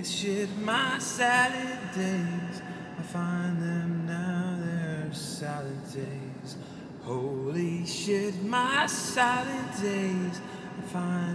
shit, my salad days. I find them now, they're salad days. Holy shit, my salad days. I find